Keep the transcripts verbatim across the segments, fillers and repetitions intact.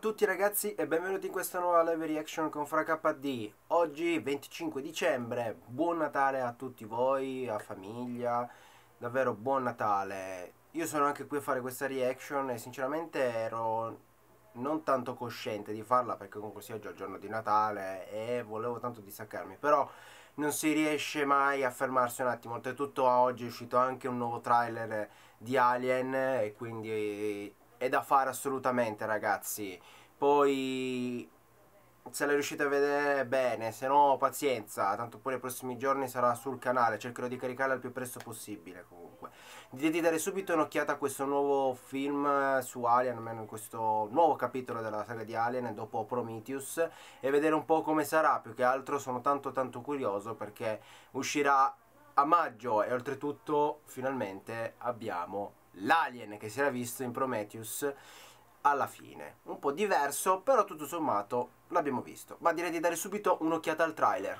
tutti ragazzi e benvenuti in questa nuova live reaction con Fra K D. Oggi venticinque dicembre, buon Natale a tutti voi, a famiglia, davvero buon Natale. Io sono anche qui a fare questa reaction e sinceramente ero non tanto cosciente di farla perché comunque sia già il giorno di Natale e volevo tanto distaccarmi, però non si riesce mai a fermarsi un attimo. Oltretutto oggi è uscito anche un nuovo trailer di Alien e quindi è da fare assolutamente ragazzi. Poi se la riuscite a vedere bene, se no pazienza, tanto poi nei prossimi giorni sarà sul canale, cercherò di caricarla il più presto possibile. Comunque dite di dare subito un'occhiata a questo nuovo film su Alien, almeno in questo nuovo capitolo della saga di Alien dopo Prometheus, e vedere un po' come sarà. Più che altro sono tanto tanto curioso perché uscirà a maggio e oltretutto finalmente abbiamo l'Alien che si era visto in Prometheus alla fine. Un po' diverso, però tutto sommato l'abbiamo visto. Ma direi di dare subito un'occhiata al trailer.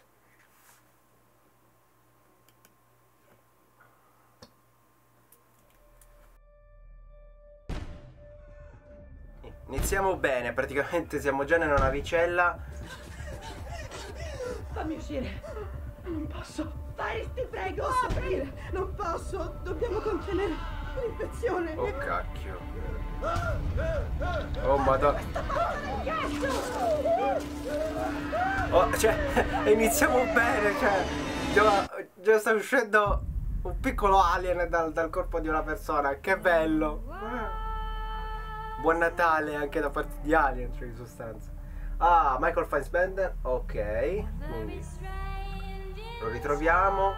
Iniziamo bene, praticamente siamo già nella navicella. Fammi uscire. Non posso. Paris, ti prego, aprire. Non posso. Dobbiamo contenere l'infezione. Oh cacchio. Oh madonna. Oh, cioè, iniziamo bene, cioè. Già, già sta uscendo un piccolo alien dal, dal corpo di una persona. Che bello. Buon Natale anche da parte di Alien, cioè in sostanza. Ah, Michael Fassbender, ok. Quindi lo ritroviamo.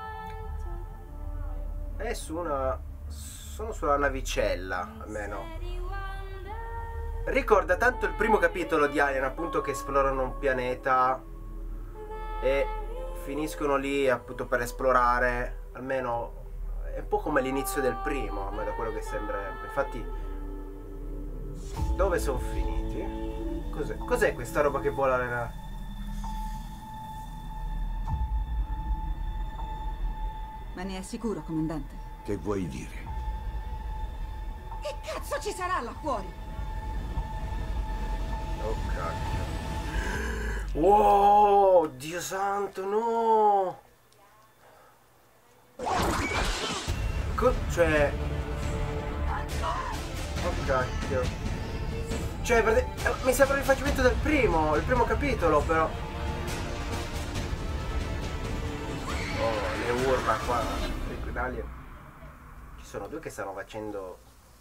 È su una... sono sulla navicella, almeno. Ricorda tanto il primo capitolo di Alien, appunto, che esplorano un pianeta e finiscono lì appunto per esplorare. Almeno è un po' come l'inizio del primo, a me da quello che sembrerebbe. Infatti, dove sono finiti? Cos'è? Cos'è questa roba che vola nella... Ma ne è sicuro, comandante? Che vuoi dire? Che cazzo ci sarà là fuori? Oh cacchio. Wow, Dio santo, no! Co cioè... oh cacchio. Cioè, mi sembra il rifacimento del primo, il primo capitolo, però. Oh, le urla qua. Ci sono due che stanno facendo...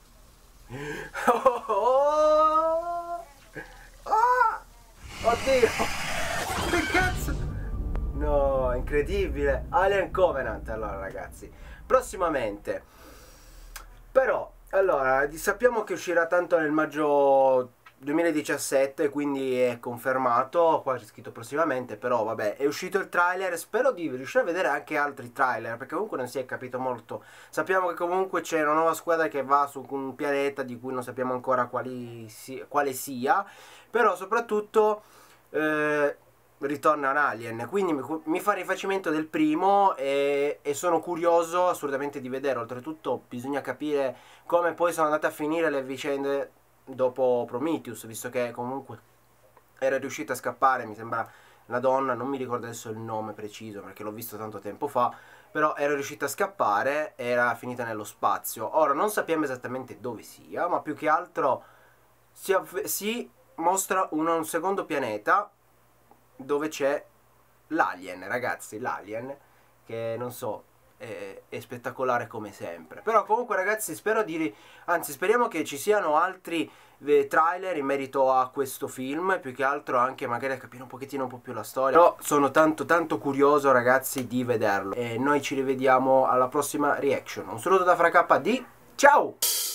Oh, oh, oh, oddio! Che cazzo! No, incredibile! Alien Covenant, allora ragazzi. Prossimamente. Però... allora, sappiamo che uscirà tanto nel maggio duemiladiciassette, quindi è confermato, qua c'è scritto prossimamente, però vabbè, è uscito il trailer, spero di riuscire a vedere anche altri trailer, perché comunque non si è capito molto. Sappiamo che comunque c'è una nuova squadra che va su un pianeta di cui non sappiamo ancora quali si, quale sia, però soprattutto... Eh, ritorna un alien, quindi mi, mi fa rifacimento del primo e, e sono curioso assolutamente di vedere. Oltretutto bisogna capire come poi sono andate a finire le vicende dopo Prometheus, visto che comunque era riuscita a scappare, mi sembra la donna, non mi ricordo adesso il nome preciso perché l'ho visto tanto tempo fa, però era riuscita a scappare, era finita nello spazio. Ora non sappiamo esattamente dove sia, ma più che altro si, si mostra un, un secondo pianeta dove c'è l'alien, ragazzi, l'alien, che non so, è, è spettacolare come sempre. Però comunque ragazzi spero di, anzi speriamo che ci siano altri eh, trailer in merito a questo film, più che altro anche magari a capire un pochettino un po' più la storia. Però sono tanto tanto curioso ragazzi di vederlo e noi ci rivediamo alla prossima reaction. Un saluto da Fra K D, ciao!